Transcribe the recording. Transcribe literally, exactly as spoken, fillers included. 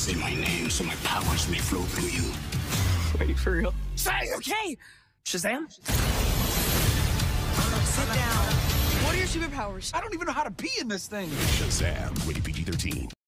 Say my name so my powers may flow through you. Wait, for real? Say it! Okay! Shazam? Sit down. What are your superpowers? I don't even know how to pee in this thing. Shazam, rated P G thirteen.